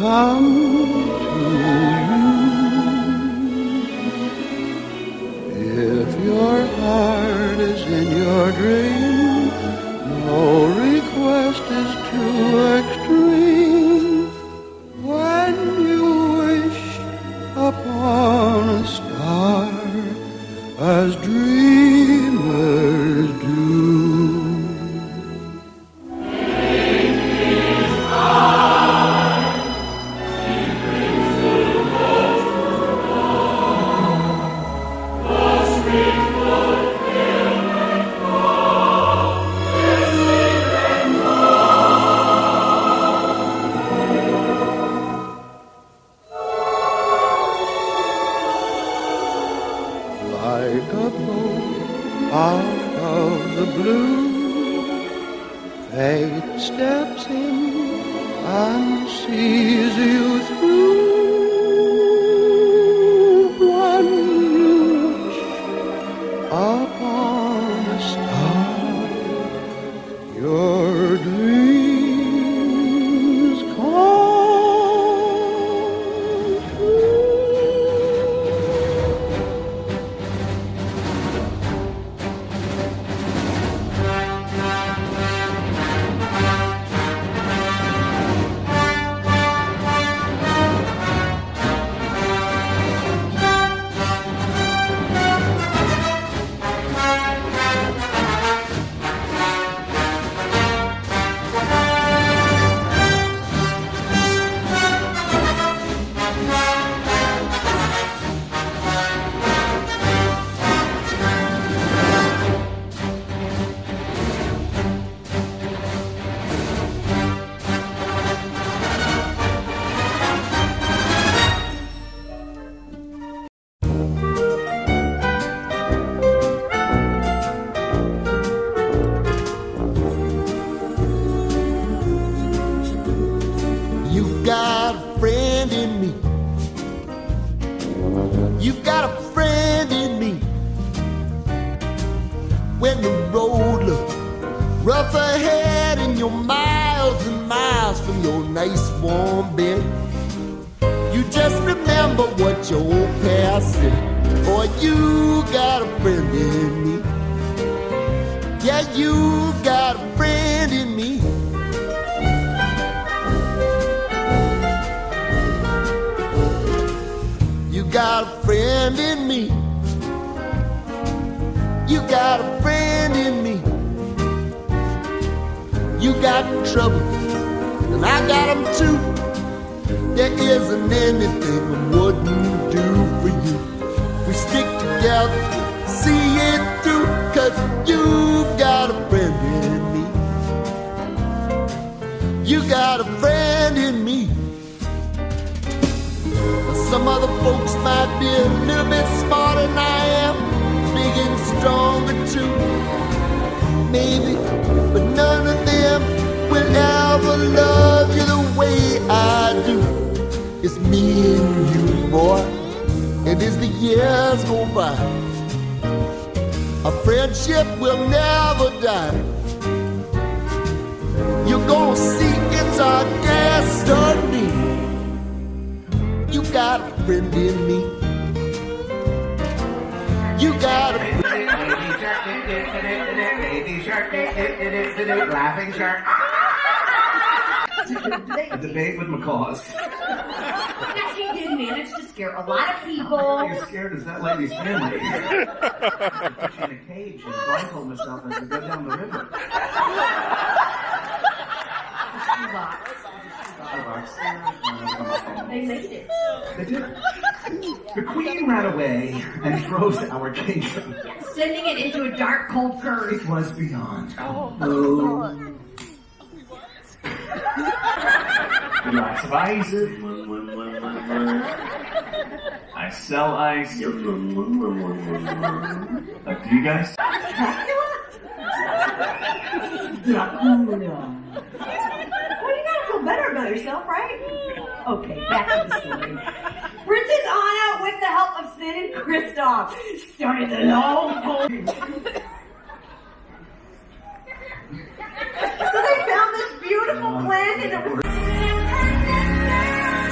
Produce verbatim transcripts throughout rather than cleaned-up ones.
come to you. If your heart is in your dream, no request is too extreme. When you wish upon a star, as dreamers do. Like a boat out of the blue, fate steps in and sees you through. When you wish upon a star, your dreams come true. You've got a friend in me. You've got a friend in me. When the road looks rough ahead and you're miles and miles from your nice warm bed, you just remember what your old past said. Boy, you got a friend in me. Yeah, you got a friend in me. You got a friend in me. You got a friend in me. You got trouble, and I got them too. There isn't anything I wouldn't do for you. We stick together, see it through, 'cause you've got a friend in me. You got a friend in me. Some other folks might be a little bit smarter than I am, big and stronger too, maybe, but none of them will ever love you the way I do. It's me and you, boy, and as the years go by, our friendship will never die. You're gonna see it's our destiny. You got a friend in me. You got a friend. Baby shark, laughing shark. A debate with macaws. Yes, he did manage to scare a lot of people. You're scared as that lady's family. Put you in a cage and blindfold myself as we go down the river. They made it. They did. The queen ran away and froze our kingdom. Yes, sending it into a dark, cold curve. It was beyond. Oh. Oh. Lots of ice. I sell ice. Uh, do you guys? Dracula. Well, you gotta feel better about yourself, right? Okay, back to the story. Princess Anna, with the help of Sid and Kristoff, started the long cold. So they found this beautiful blend and it was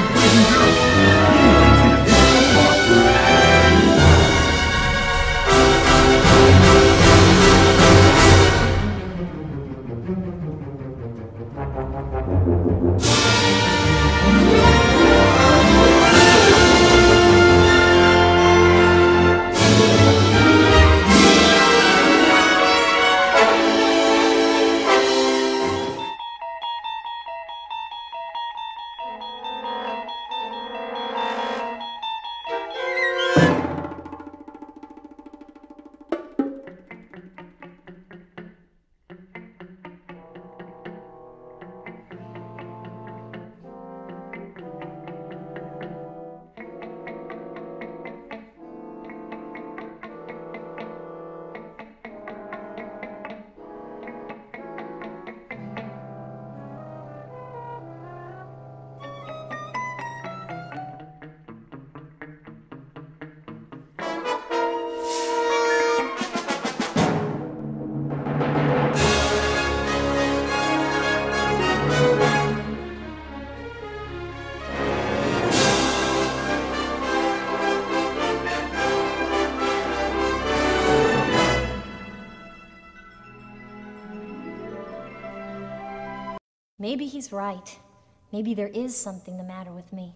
Maybe he's right. Maybe there is something the matter with me.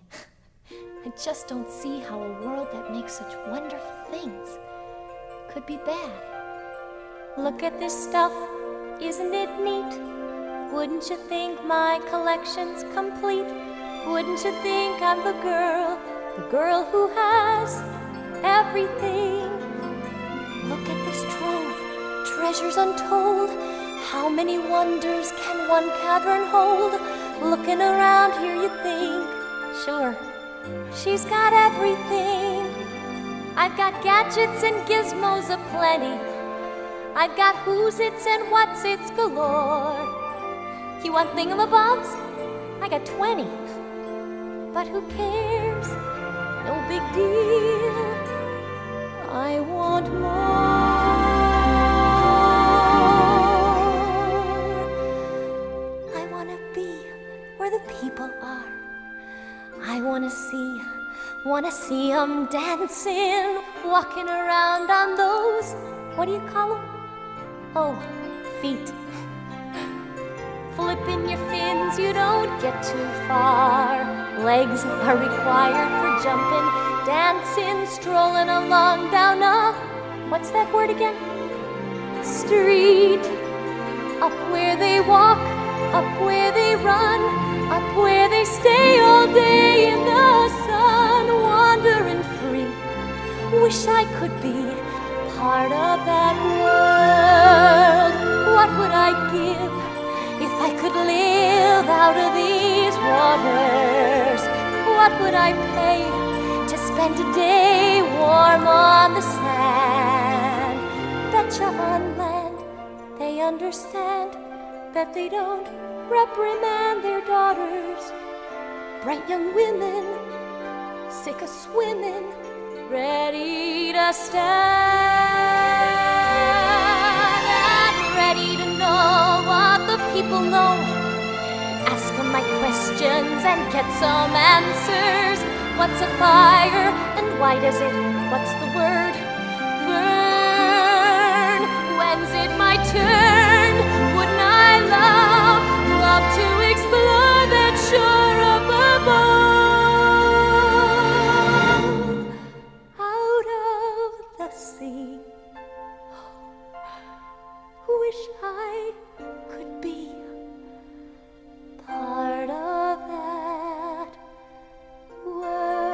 I just don't see how a world that makes such wonderful things could be bad. Look at this stuff, isn't it neat? Wouldn't you think my collection's complete? Wouldn't you think I'm the girl, the girl who has everything? Look at this trove, treasures untold. How many wonders can one cavern hold? Looking around here you think, sure, she's got everything. I've got gadgets and gizmos aplenty. I've got who's-its and what's-its galore. You want thingamabobs? I got twenty. But who cares? No big deal. I want more. The people are. I wanna see, wanna see 'em dancing, walking around on those, what do you call 'em? Oh, feet. Flipping your fins, you don't get too far. Legs are required for jumping, dancing, strolling along down a, what's that word again? Street. Up where they walk, up where they run, up where they stay all day in the sun, wandering free. Wish I could be part of that world. What would I give if I could live out of these waters? What would I pay to spend a day warm on the sand? Betcha on land they understand that they don't reprimand their daughters. Bright young women, sick of swimming, ready to stand and ready to know what the people know. Ask them my questions and get some answers. What's a fire and why does it, what's the word, burn? When's it my turn? Wouldn't I love Love to explore that shore up above, out of the sea. Wish I could be part of that world.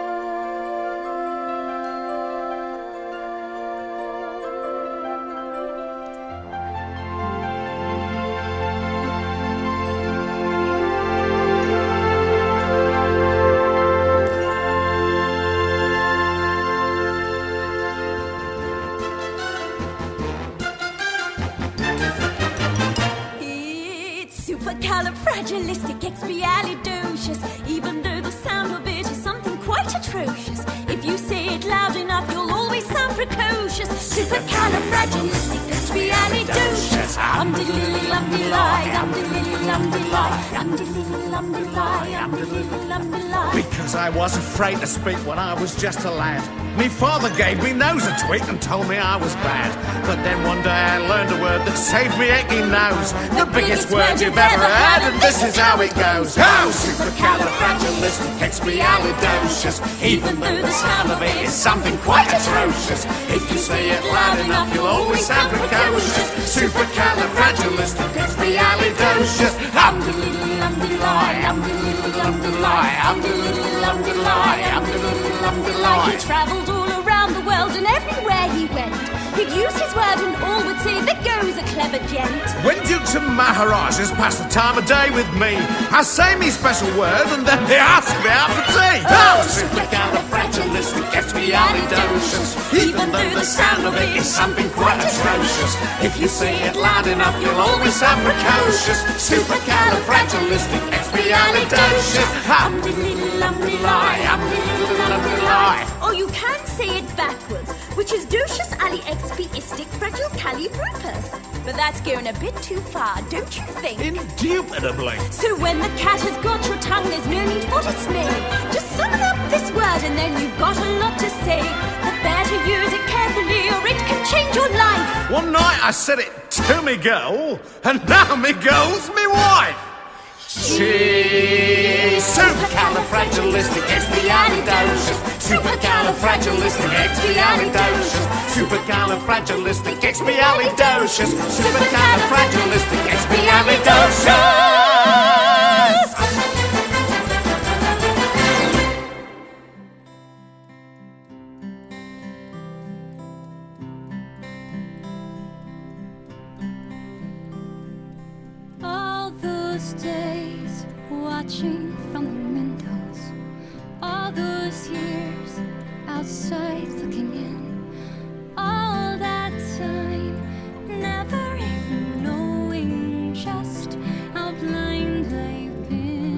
Supercalifragilisticexpialidocious. Even though the sound of it is something quite atrocious, if you say it loud enough, you'll always sound precocious, supercalifragilisticexpialidocious. Um-de-lilly-lum-de-lie, um-de-lilly-lum-de-lie, um-de-lilly-lum-de-lie, um-de-lilly-lum-de-lie. Because I was afraid to speak when I was just a lad. Me father gave me nose a tweak and told me I was bad. But then one day I learned a word that saved me aching nose. The, the biggest, biggest word you've ever heard, and this is how it goes. Oh, supercalifragilisticexpialidocious. Even though the sound of it is something quite atrocious, if you say it loud enough, you'll always sound precocious. Supercalifragilisticexpialidocious. Um-de-lilly-lum-de-lie, um-de-lilly-lum-de-lie, um-de-lilly-lum-de-lie, um-de-lilly-lum-de-lie. He travelled all around the world, and everywhere he went, he'd use his word and all would say, there goes a clever gent. When dukes and maharajas pass the time of day with me, I say me special word and then they ask me out for tea. Oh, supercalifragilisticexpialidocious. Even though the sound of it is something quite atrocious, if you say it loud enough, you'll always sound precocious. Supercalifragilisticexpialidocious. Um-de-lilly-lum-de-lie, um-de-lilly-lum-de-lie. Or you can say it backwards, which is docious ali expiistic fragile calibropus. But that's going a bit too far, don't you think? Indubitably. So when the cat has got your tongue, there's no need for dismay. Just summon up this word and then you've got a lot to say. But better use it carefully or it can change your life. One night I said it to me girl, and now me girl's me wife. She's supercalifragilisticexpialidocious. Supercalifragilisticexpialidocious. Supercalifragilisticexpialidocious. Supercalifragilisticexpialidocious. All those days watching from the windows, all those years outside looking in, all that time never even knowing just how blind I've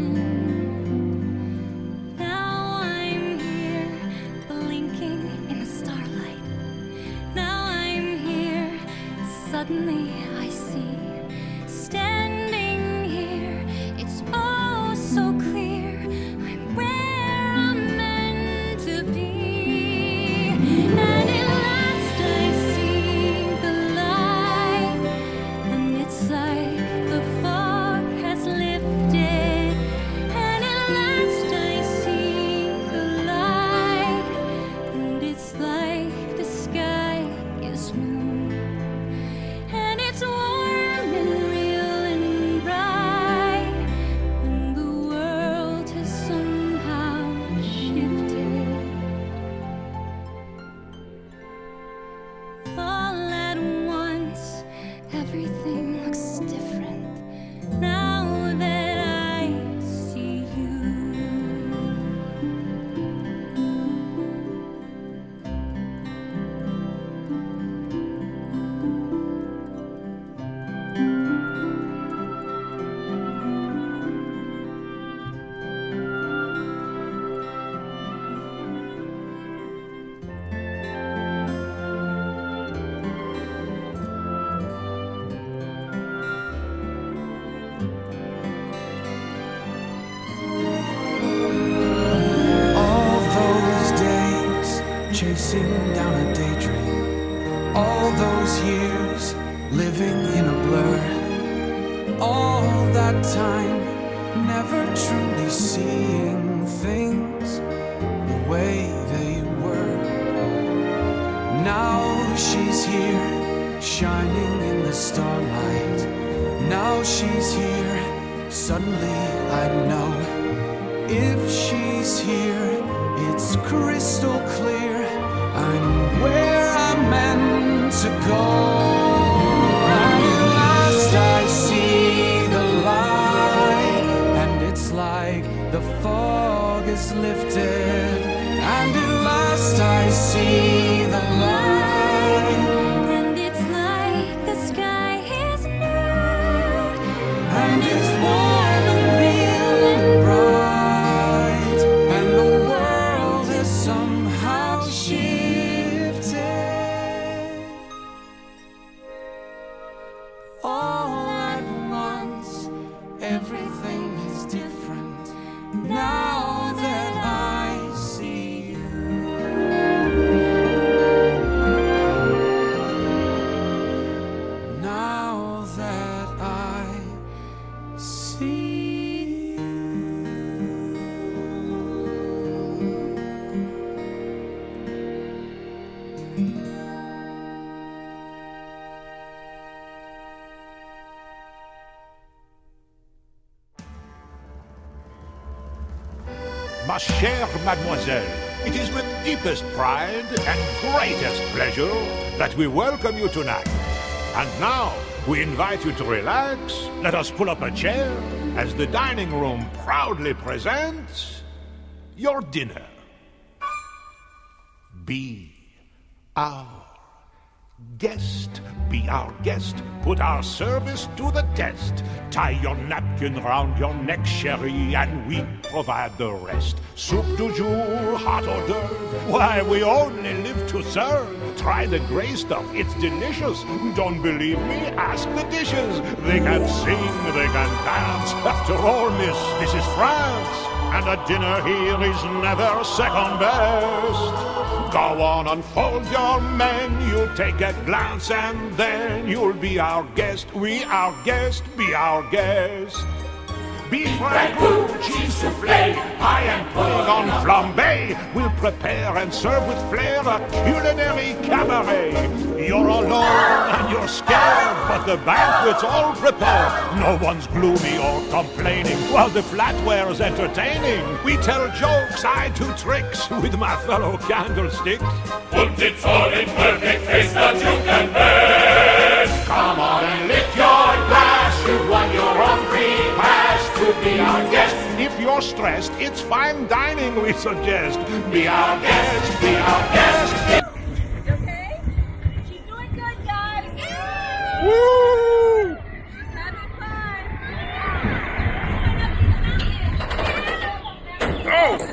been. Now I'm here blinking in the starlight. Now I'm here, suddenly I see, standing here, it's all so clear, I'm where I'm meant to be. And at last I see the light, and it's like the fog has lifted. And at last I see the light, and it's like the sky is blue, and it's warm and real and bright, and the world has somehow shifted. All at once, everything looks different now that I see you. All those days chasing down a daydream, all those years living in a blur, all that time never truly seeing things the way they were. Now she's here shining in the starlight. Now she's here, suddenly I know. If she's here, it's crystal clear, I'm where I'm meant to go. And at last I see the light, and it's like the fog is lifted. And at last I see the light, And it's like the sky is blue, and it's warm and real and bright, and the world has somehow shifted. see. Ma chère mademoiselle, it is with deepest pride and greatest pleasure that we welcome you tonight. And now, we invite you to relax. Let us pull up a chair as the dining room proudly presents your dinner. Be our guest. Be our guest. Put our service to the test. Tie your napkin round your neck, chérie, and we provide the rest. Soup du jour, hot hors d'oeuvre. Why, we only live to serve. Try the gray stuff, it's delicious. Don't believe me? Ask the dishes. They can sing, they can dance. After all, miss, this is France. And a dinner here is never second best. Go on, unfold your menu, take a glance, and then you'll be our guest. We our guest, be our guest. Beef ragout, cheese soufflé, pie and pudding on flambé. We'll prepare and serve with flair a culinary cabaret. You're alone and you're scared, but the banquet's all prepared. No one's gloomy or complaining, while the flatware's entertaining. We tell jokes, I do tricks with my fellow candlesticks. Put it all in perfect taste that you can bear. Come on and lift your glass. You've won your own free pass to be our guest. If you're stressed, it's fine dining we suggest. Be our guest, be our guest. Okay? She's doing good, guys. Woo! She's having fun. Oh!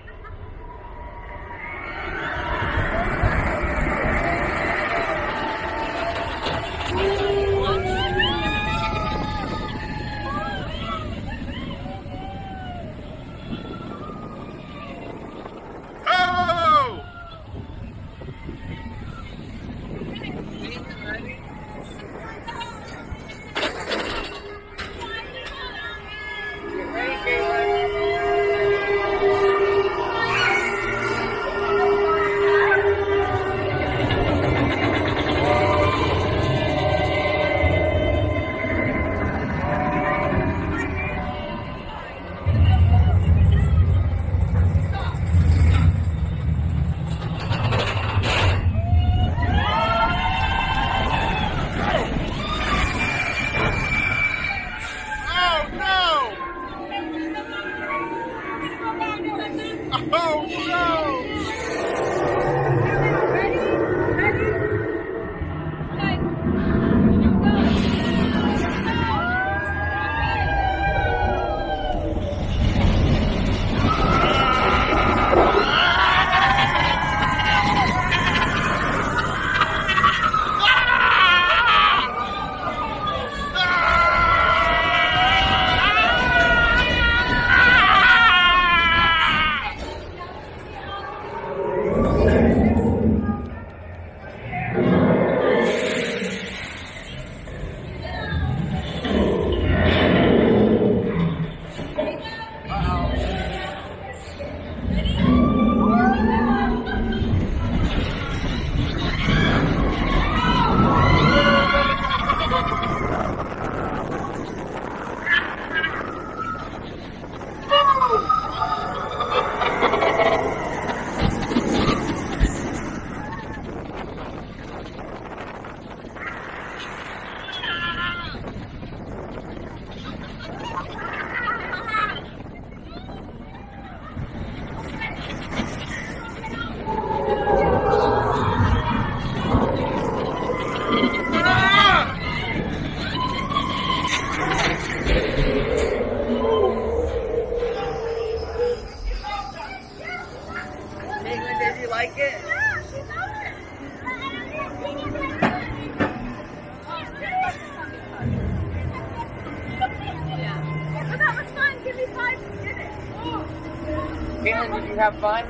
Caitlin, did you have fun?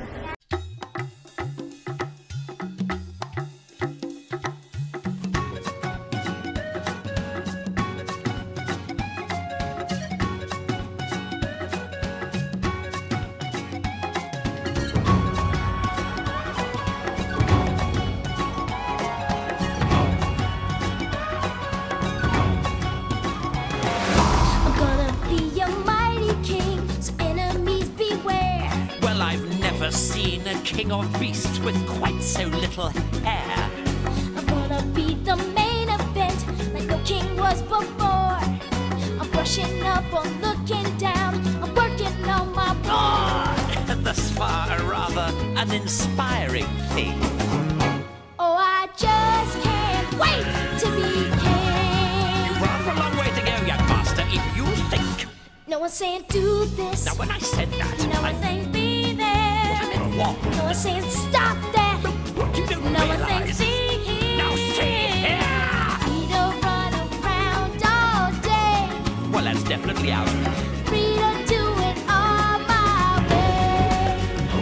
a king of beasts with quite so little hair. I'm gonna be the main event like no king was before. I'm brushing up on looking down. I'm working on my Ah, thus far a rather uninspiring thing. Oh, I just can't wait to be king. You've rather a long way to go, young master, if you think. No one's saying do this. Now when I said that, No I one's saying be there. what? No one's saying stop that. What you don't No one's saying realize. see here. Now see here. Free to run around all day. Well, that's definitely out. Free to do it all my way.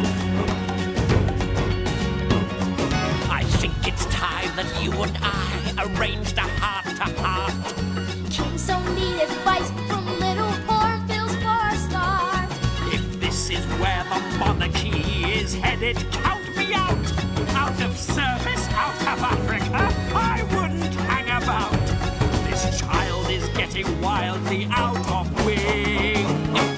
I think it's time that you and I arranged a heart-to-heart. Kings don't need advice from little hornbills for a start. If this is where the monarchy is headed, count me out. Out of service, out of Africa, I wouldn't hang about. This child is getting wildly out of wing.